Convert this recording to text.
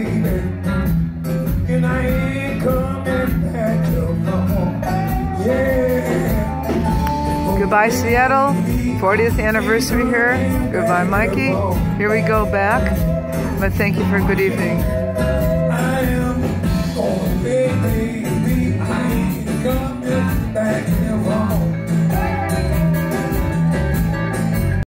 and I ain't coming back no more. Yeah. Goodbye, Seattle. 40th anniversary here. Goodbye, Mikey. Here we go back. But thank you for a good evening.